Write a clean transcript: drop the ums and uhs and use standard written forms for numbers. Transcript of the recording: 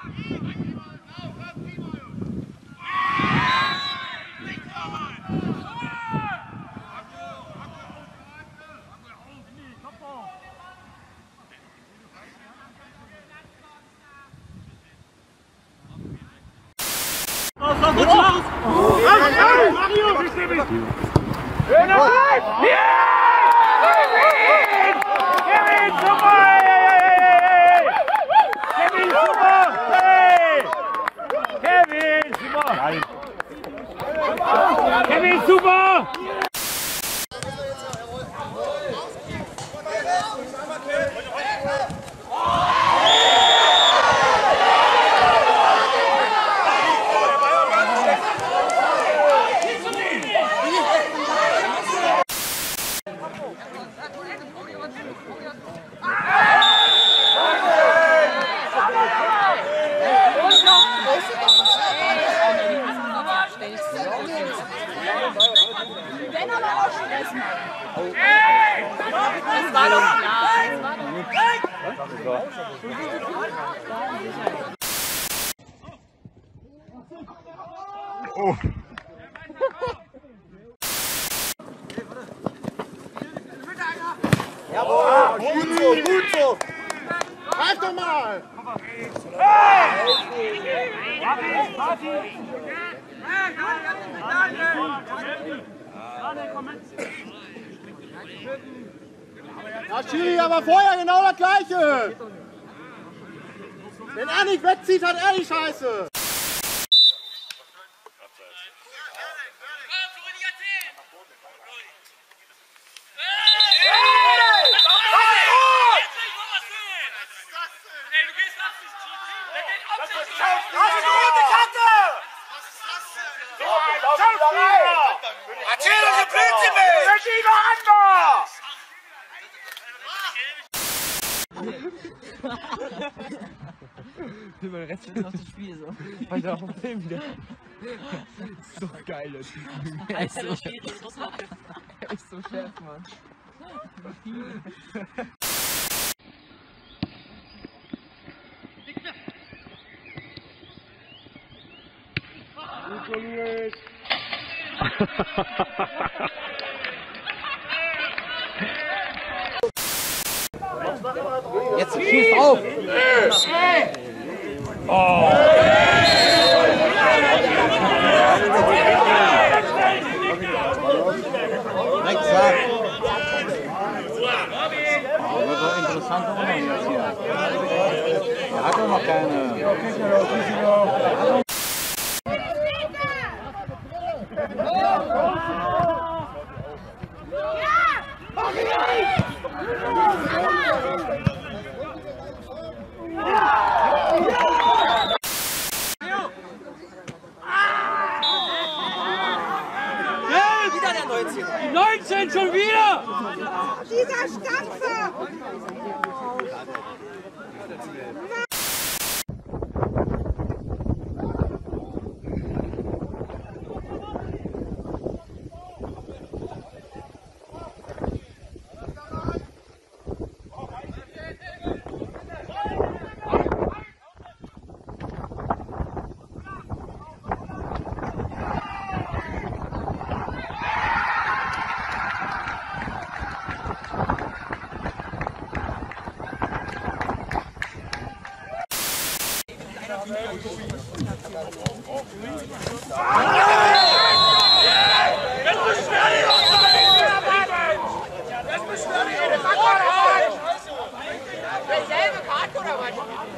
Kevin, super! Wenn aber auch Stress machen. Das war doch klar. Oh. Jawohl, gut so, gut so. Greif doch mal. Ja, Schiri, aber vorher genau das Gleiche. Wenn er nicht wegzieht, hat er die Scheiße. Erzähl doch den Blödsinn nicht! Das ist doch anders! Für den Rest wird noch das Spiel so. Weil da auf dem Film wieder. So geil, der Typ. Er ist so schärf, Mann. Jetzt schießt auf! Oh! Rechts ab! Oh, wird doch interessant auch noch jetzt hier. Er hat doch noch keine. Wieder der 19. Die 19 schon wieder! Dieser Stampfer! Derselbe Karte oder was?